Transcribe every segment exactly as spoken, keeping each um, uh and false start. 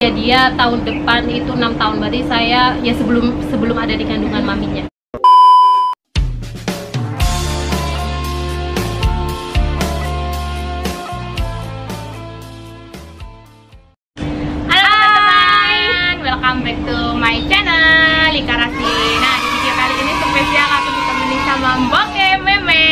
Ya, dia tahun depan itu enam tahun, berarti saya ya sebelum sebelum ada di kandungan maminya. Halo teman-teman, welcome back to my channel Lika Rasi. Nah, di video kali ini spesial aku ditemani sama Mboke Meme.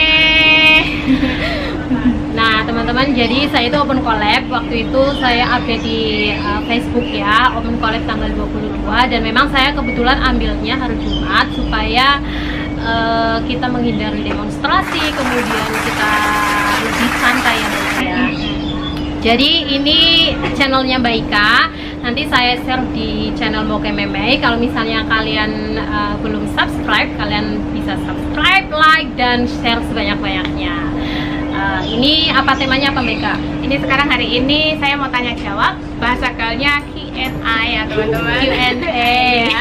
Nah teman-teman, jadi saya itu open collab. Waktu itu saya update di uh, Facebook ya, open collab tanggal dua puluh dua. Dan memang saya kebetulan ambilnya hari Jumat supaya uh, kita menghindari demonstrasi, kemudian kita lebih santai ya Mbak ya. Jadi ini channelnya Mbak Ika. Nanti saya share di channel Mboke Meme. Kalau misalnya kalian uh, belum subscribe, kalian bisa subscribe, like, dan share sebanyak-banyaknya. Uh, ini apa temanya apa Mbak Ika? Ini sekarang hari ini saya mau tanya jawab. Bahasa gaulnya Q and A ya teman-teman. Q and A.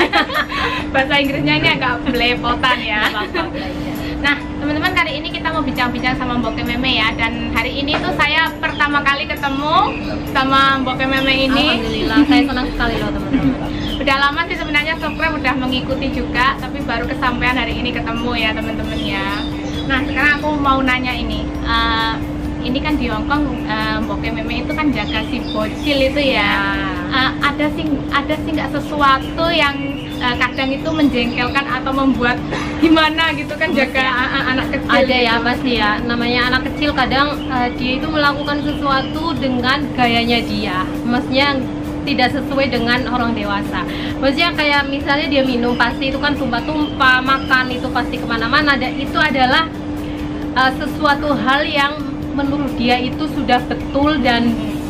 Bahasa Inggrisnya ini agak belepotan ya. Nah teman-teman, kali ini kita mau bincang-bincang sama Mboke Meme ya. Dan hari ini tuh saya pertama kali ketemu sama Mboke Meme ini. Alhamdulillah, saya senang sekali loh teman-teman. Udah lama sih sebenarnya subscribe, udah mengikuti juga, tapi baru kesampaian hari ini ketemu ya teman-teman ya. Nah sekarang aku mau nanya ini, uh, ini kan di Hongkong uh, Mboke Meme itu kan jaga si bocil itu ya. Uh, ada sih ada sih nggak sesuatu yang uh, kadang itu menjengkelkan atau membuat gimana gitu kan jaga uh, anak kecil? Ada ya pasti ya, namanya anak kecil kadang uh, dia itu melakukan sesuatu dengan gayanya dia, maksudnya tidak sesuai dengan orang dewasa. Maksudnya kayak misalnya dia minum, pasti itu kan tumpah-tumpah, makan itu pasti kemana-mana, dan itu adalah uh, sesuatu hal yang menurut dia itu sudah betul dan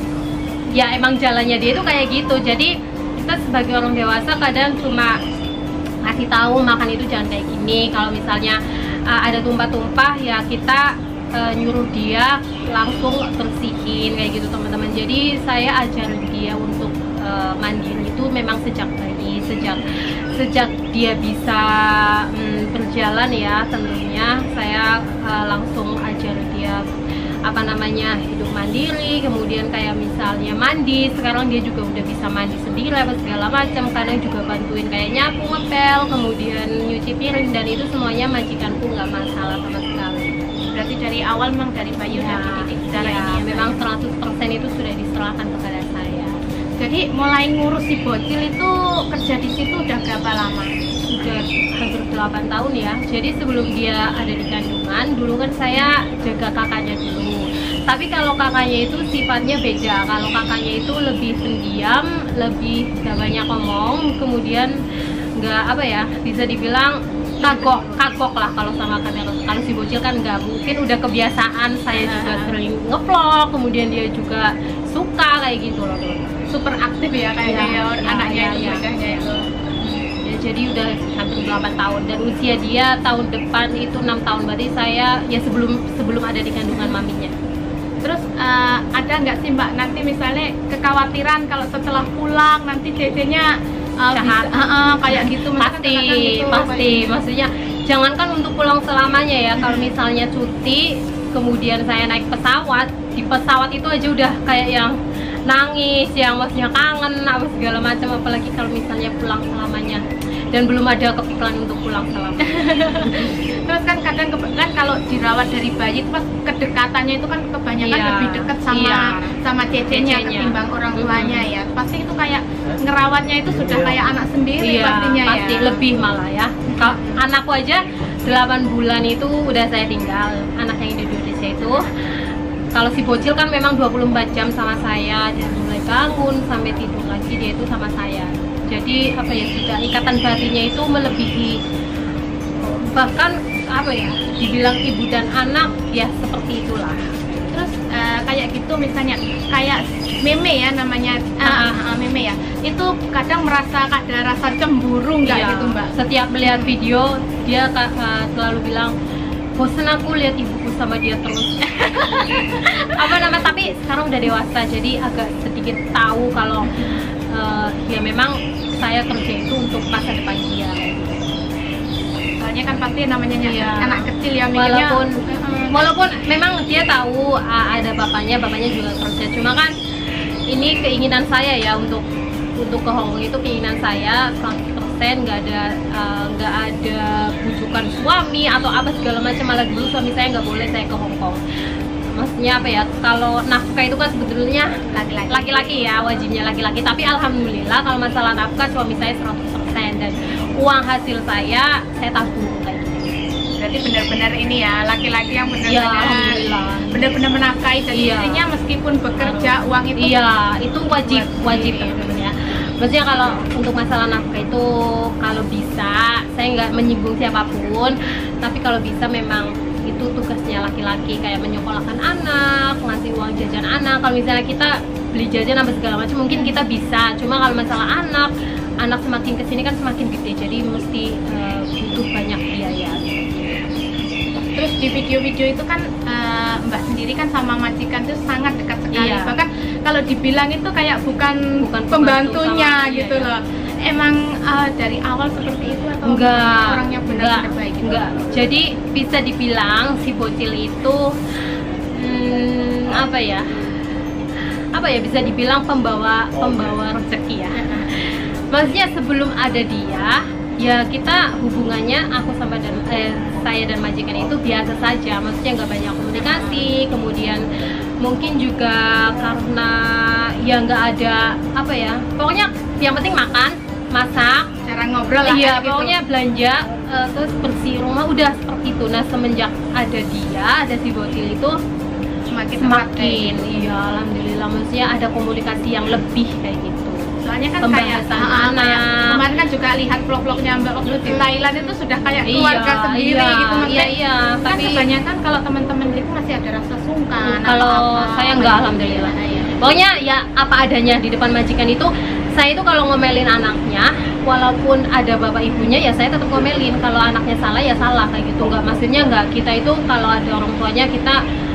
ya emang jalannya dia itu kayak gitu. Jadi kita sebagai orang dewasa kadang cuma ngasih tahu makan itu jangan kayak gini. Kalau misalnya uh, ada tumpah-tumpah ya kita uh, nyuruh dia langsung bersihin kayak gitu teman-teman. Jadi saya ajarin dia untuk uh, mandiri itu memang sejak bayi, sejak sejak dia bisa um, berjalan ya, tentunya saya uh, langsung ajarin dia apa namanya hidup mandiri. Kemudian kayak misalnya mandi, sekarang dia juga udah bisa mandi sendiri apa segala macam. Kadang juga bantuin kayak nyapu, ngepel, kemudian nyuci piring, dan itu semuanya majikanku nggak masalah sama sekali. Berarti dari awal memang dari bayi udah dididik secara ya, ini ya, memang seratus persen itu sudah diserahkan kepada saya. Jadi mulai ngurus si bocil itu kerja di situ udah berapa lama? Sudah hampir delapan tahun ya. Jadi sebelum dia ada di kandungan, dulu kan saya jaga kakaknya dulu. Tapi kalau kakaknya itu sifatnya beda. Kalau kakaknya itu lebih pendiam, lebih gak banyak ngomong, kemudian nggak apa ya, bisa dibilang kagok kagok lah kalau sama kakaknya. Kalau si bocil kan nggak, mungkin udah kebiasaan, saya juga sering ngevlog, kemudian dia juga suka kayak gitu loh. Super aktif ya kayaknya ya, ya, anaknya ya, itu ya, bocahnya ya. itu. Jadi udah hampir delapan tahun, dan usia dia tahun depan itu enam tahun, berarti saya ya sebelum sebelum ada di kandungan maminya. Terus uh, ada nggak sih Mbak nanti misalnya kekhawatiran kalau setelah pulang nanti dedenya uh, Jahat. bisa, uh, uh, kayak gitu? Pasti, gitu, pasti. kayak gitu. Maksudnya jangankan untuk pulang selamanya ya, kalau misalnya cuti, kemudian saya naik pesawat, di pesawat itu aja udah kayak yang nangis, yang maksudnya kangen apa segala macam, apalagi kalau misalnya pulang selamanya, dan belum ada kepikiran untuk pulang selamanya. Terus kan kadang kan kalau dirawat dari bayi itu pas kedekatannya itu kan kebanyakan Iya, lebih dekat sama iya. sama cecenya Cecenya. ketimbang orang tuanya Mm-hmm. ya. Pasti itu kayak ngerawatnya itu sudah kayak anak sendiri Iya, pastinya pasti ya. lebih malah ya. Kalau anakku aja delapan bulan itu udah saya tinggal, anak yang di Indonesia itu. Kalau si bocil kan memang dua puluh empat jam sama saya, dari mulai bangun sampai tidur lagi dia itu sama saya. Jadi apa ya, sudah ikatan batinnya itu melebihi, bahkan apa ya, dibilang ibu dan anak ya seperti itulah. Terus uh, kayak gitu misalnya kayak Meme ya namanya, uh, uh, uh, Meme ya, itu kadang merasa ada rasa cemburu nggak Iya. gitu Mbak? Setiap melihat video dia uh, selalu bilang, bosan aku lihat ibuku sama dia terus. Apa nama, tapi sekarang udah dewasa jadi agak sedikit tahu kalau uh, ya memang saya kerja itu untuk masa depan dia. Soalnya kan pasti namanya Iya. anak kecil ya, mikirnya, Walaupun uh, walaupun memang dia tahu uh, ada bapaknya, bapaknya juga kerja. Cuma kan ini keinginan saya ya untuk untuk ke Hongkong itu keinginan saya seratus persen, nggak ada uh, nggak ada bujukan suami atau apa segala macam. Malah dulu suami saya nggak boleh saya ke Hongkong. Maksudnya apa ya, kalau nafkah itu kan sebetulnya Laki-laki. laki-laki ya, wajibnya laki-laki. Tapi alhamdulillah kalau masalah nafkah suami saya seratus persen, dan uang hasil saya saya tabung kayak gitu. Berarti benar-benar ini ya, laki-laki yang Iya, benar-benar alhamdulillah. benar-benar menafkahi dan Iya. istrinya meskipun bekerja, uang itu Iya, itu wajib buat wajib sendiri. sebenarnya. Maksudnya kalau untuk masalah nafkah itu kalau bisa, saya nggak menyinggung siapapun, tapi kalau bisa memang itu tugasnya laki-laki, kayak menyekolahkan anak, ngasih uang jajan anak. Kalau misalnya kita beli jajan apa segala macam mungkin kita bisa, cuma kalau masalah anak, anak semakin kesini kan semakin gede, jadi mesti uh, butuh banyak biaya. Terus di video-video itu kan uh, Mbak sendiri kan sama majikan itu sangat dekat sekali. Iya. Bahkan kalau dibilang itu kayak bukan, Bukan pembantunya pembantu sama, gitu iya, loh. Emang uh, dari awal seperti itu atau Enggak, orangnya enggak, benar-benar baik gitu? enggak. Jadi bisa dibilang si bocil itu hmm, apa ya? Apa ya, bisa dibilang pembawa pembawa rezeki ya. Maksudnya sebelum ada dia, ya kita hubungannya aku sama dan eh, saya dan majikan itu biasa saja. Maksudnya nggak banyak komunikasi. Kemudian mungkin juga karena ya nggak ada apa ya. Pokoknya yang penting makan, masak, Cara ngobrol lah iya, kayak gitu. pokoknya belanja, uh, terus bersih rumah, udah seperti itu. Nah semenjak ada dia, ada si bocil itu semakin erat kayak semakin, gitu. iya alhamdulillah, maksudnya ada komunikasi yang lebih kayak gitu. Soalnya kan kayak Pembahasan ah, ah, anak. kayak kemarin kan juga lihat vlog-vlognya Mbak waktu di Thailand itu sudah kayak keluarga Iya, sendiri iya, gitu. Maksudnya iya, iya, kan tapi- kebanyakan kalau teman-teman gitu masih ada rasa sungkan. Kalau atau apa. saya enggak, alhamdulillah. Iya. Pokoknya ya apa adanya di depan majikan itu. Saya itu kalau ngomelin anaknya, walaupun ada bapak ibunya ya saya tetap ngomelin. Kalau anaknya salah ya salah kayak gitu. Enggak, maksudnya enggak, kita itu kalau ada orang tuanya kita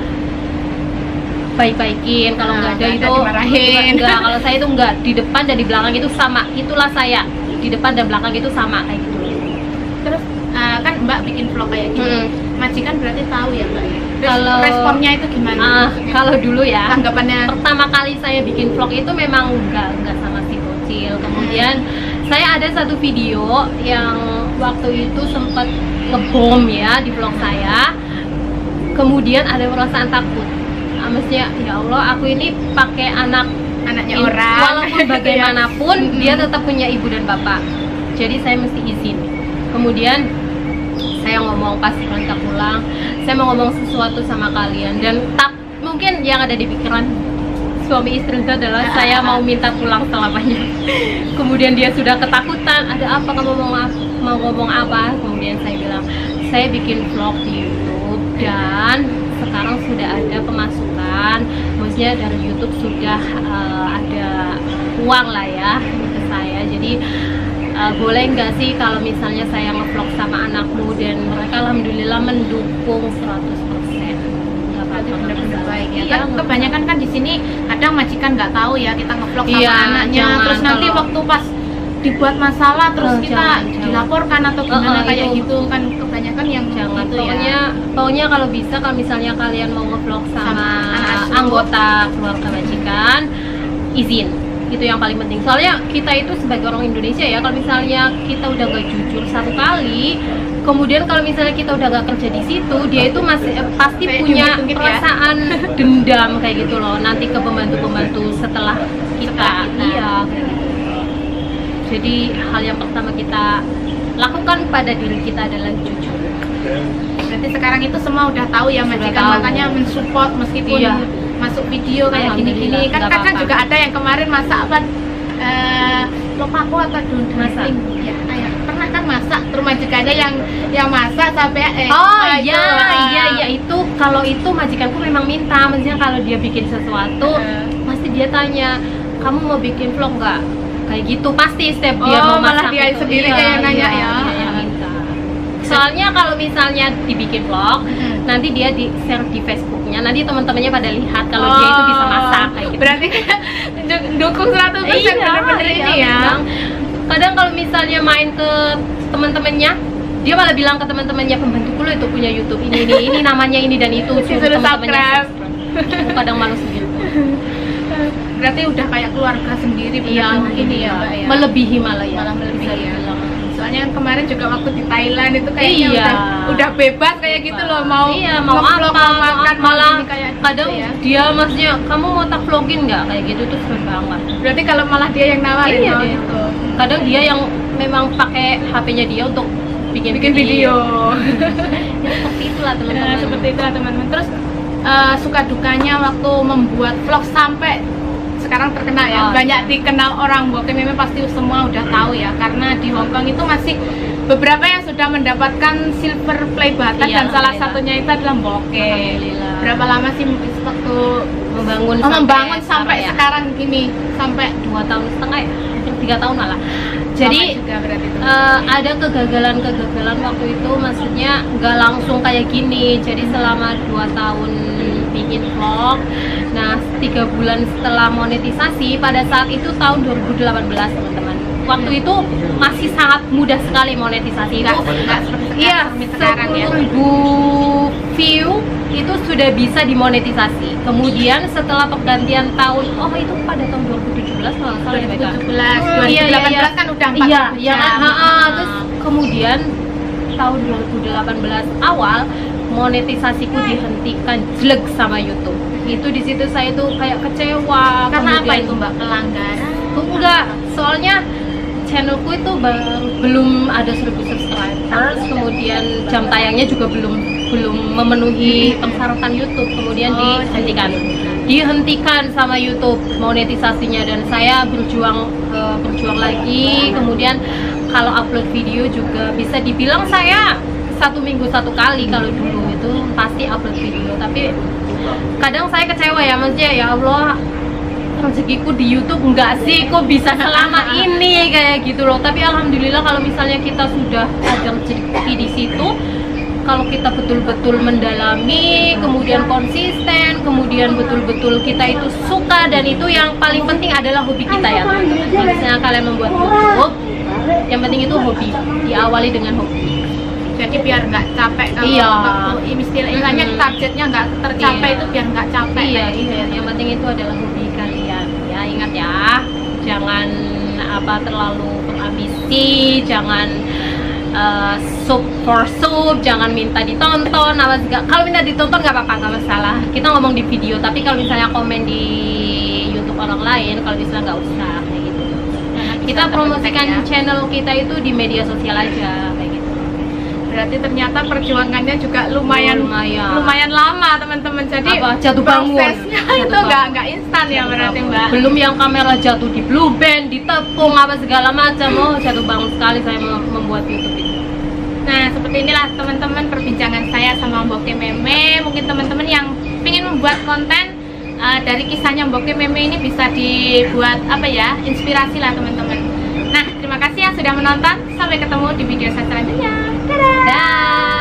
baik-baikin. Kalau Nah, enggak ada nggak itu ada dimarahin. enggak. Kalau saya itu enggak, di depan dan di belakang itu sama. Itulah saya, di depan dan belakang itu sama kayak gitu. Terus uh, kan Mbak bikin vlog kayak gini. Hmm. Majikan berarti tahu ya Mbak ya. Terus Kalau- responnya itu gimana? Ah, Maksudnya, kalau dulu ya, tanggapannya pertama kali saya bikin vlog itu memang enggak enggak sama si bocil. Kemudian saya ada satu video yang waktu itu sempat ngebom ya di vlog saya. Kemudian ada perasaan takut. Ah, maksudnya ya Allah, aku ini pakai anak anaknya in- orang. walaupun bagaimanapun Mm-mm. dia tetap punya ibu dan bapak. Jadi saya mesti izin. Kemudian saya ngomong pas berangkat pulang, saya mau ngomong sesuatu sama kalian, dan tak mungkin yang ada di pikiran suami istri itu adalah saya mau minta pulang selamanya. Kemudian dia sudah ketakutan, ada apa kamu mau ngap- mau ngomong apa? Kemudian saya bilang saya bikin vlog di YouTube dan sekarang sudah ada pemasukan, maksudnya dari YouTube sudah uh, ada uang lah ya ke saya. Jadi Uh, boleh nggak sih kalau misalnya saya ngevlog sama anakmu, dan mereka alhamdulillah mendukung seratus persen. Nggak Berarti apa-apa, benar-benar nggak baik ya. masalah. Kan Iya, kebanyakan kan di sini kadang majikan nggak tahu ya kita ngevlog sama Iya, anaknya. jangan, Terus nanti kalau- waktu pas dibuat masalah terus Oh, kita jangan, jangan. dilaporkan atau Oh, gimana oh, kayak itu. gitu kan kebanyakan yang jangan. gitu Pokoknya, ya. pokoknya kalau bisa, kalau misalnya kalian mau ngevlog sama, Sama anak asuh. anggota keluarga majikan, izin. Itu yang paling penting. Soalnya kita itu sebagai orang Indonesia ya, kalau misalnya kita udah gak jujur satu kali, kemudian kalau misalnya kita udah gak kerja di situ, dia itu masih eh, pasti Kayak punya jungkit-jungkit ya. perasaan dendam kayak gitu loh. Nanti ke pembantu-pembantu setelah kita, Setelah kita. iya kayak gitu. Jadi hal yang pertama kita lakukan pada diri kita adalah jujur. Berarti sekarang itu semua udah tahu ya Sudah majikan, tahu. makanya mensupport meskipun Iya. masuk video kayak Alhamdulillah, gini-gini. Kan nggak kadang apa-apa. juga ada yang kemarin masak apa eh lopaku atau Masak. dunding ya, kayak pernah kan masak terus majikannya yang yang masak sampai eh Oh nah, iya, itu, iya, iya itu kalau itu majikanku memang minta, maksudnya kalau dia bikin sesuatu, Heeh. pasti dia tanya, kamu mau bikin vlog nggak? Kayak gitu pasti setiap dia Oh, mau malah masak dia itu. sendiri Iya, kayak yang nanya iya, ya. dia yang minta. Soalnya kalau misalnya dibikin vlog, Hmm. nanti dia di share di Facebooknya, nanti teman-temannya pada lihat kalau dia itu bisa masak kayak gitu. Berarti du- dukung seratus persen Iya, bener-bener iya, ini ya. memang. Kadang kalau misalnya main ke teman-temannya, dia malah bilang ke teman-temannya, pembantuku lo itu punya YouTube ini ini ini namanya ini dan itu, Disuruh teman-temannya subscribe. subscribe. Aku kadang malu segitu. berarti udah kayak keluarga sendiri Iya, ini ya Mbak ya. Melebihi malah ya. Malah melebihi bisa ya. dibilang. Soalnya kemarin juga waktu di Thailand itu kayaknya Iya. udah udah bebas kayak gitu loh, mau iya, mau nge-vlog, apa, mau makan, mau malah ini kayak gitu kadang ya. dia maksudnya kamu mau tak vlogin nggak kayak gitu tuh sering banget. Berarti kalau malah dia yang nawarin Iya, mau dia. gitu. Kadang dia yang memang pakai H P-nya dia untuk bikin, Bikin video. Ya, seperti itulah teman-teman. Nah, seperti itulah teman-teman. Terus eh, suka dukanya waktu membuat vlog sampai sekarang terkenal ya, Oh, banyak iya. dikenal orang Bokeh Meme pasti semua udah tahu ya, karena di Hong Kong itu masih beberapa yang sudah mendapatkan silver play button Iya, dan salah alhamdulillah. satunya itu adalah Bokeh. Alhamdulillah. Berapa lama sih mungkin waktu membangun oh, membangun sampai ya. sekarang gini, sampai dua tahun setengah ya, hampir tiga tahun malah. lama Jadi juga berarti itu. eh, ada kegagalan-kegagalan waktu itu, maksudnya nggak langsung kayak gini. Jadi selama dua tahun bikin vlog, nah tiga bulan setelah monetisasi pada saat itu tahun dua ribu delapan belas teman-teman. Waktu itu masih sangat mudah sekali monetisasi itu. Nggak- nggak seperti Iya, sekarang ya. sepuluh ribu view itu sudah bisa dimonetisasi. Kemudian setelah pergantian tahun, oh itu pada tahun dua ribu tujuh belas kalau nggak salah ya, Beka? dua ribu tujuh belas, Hmm, dua ribu delapan belas iya, iya. kan udah empat Iya, ribu iya kan? jam. Ha, ha. Terus kemudian tahun dua ribu delapan belas awal monetisasiku dihentikan jelek sama YouTube. Itu di situ saya tuh kayak kecewa. Karena apa Kemudian- itu Mbak? Pelanggaran? Enggak, soalnya channelku itu baru belum ada seribu subscribers, kemudian jam tayangnya juga belum belum memenuhi persyaratan YouTube, kemudian Oh, dihentikan dihentikan sama YouTube monetisasinya, dan saya berjuang eh, berjuang lagi. Kemudian kalau upload video juga bisa dibilang saya satu minggu satu kali, kalau dulu itu pasti upload video, tapi kadang saya kecewa ya, maksudnya ya Allah, rezekiku di YouTube enggak sih, kok bisa selama ini kayak gitu loh. Tapi alhamdulillah kalau misalnya kita sudah ada rezeki di situ, kalau kita betul-betul mendalami, kemudian konsisten, kemudian betul-betul kita itu suka, dan itu yang paling penting adalah hobi kita ya teman-teman. Kalau misalnya kalian membuat YouTube, yang penting itu hobi, diawali dengan hobi. Jadi biar nggak capek kalau Iya. kalau istilahnya Hmm. targetnya nggak tercapai Iya. itu biar nggak capek. Iya, kayak gitu iya. ya. Yang penting itu adalah hobi kalian. Ya, ingat ya, jangan apa terlalu berambisi, jangan uh, sub for sub, jangan minta ditonton. Apa segala. Kalau minta ditonton nggak apa-apa, nggak masalah. Kita ngomong di video, tapi kalau misalnya komen di YouTube orang lain, kalau misalnya nggak usah kayak gitu. Karena bisa Kita promosikan terdetek ya. channel kita itu di media sosial aja kayak gitu. Berarti ternyata perjuangannya juga lumayan Lumayan. lumayan lama teman-teman. Jadi Apa, jatuh bangun. prosesnya Jatuh itu nggak bangun. nggak instan ya berarti Mbak. Belum yang kamera jatuh di blue band, ditepung apa segala macam. Oh, jatuh bangun sekali saya mem- membuat YouTube itu. Nah, seperti inilah teman-teman perbincangan saya sama Bokeh Meme. Mungkin teman-teman yang ingin membuat konten uh, dari kisahnya Bokeh Meme ini bisa dibuat apa ya, inspirasi lah teman-teman. Nah, terima kasih yang sudah menonton. Sampai ketemu di video saya selanjutnya. Dadah. Dah.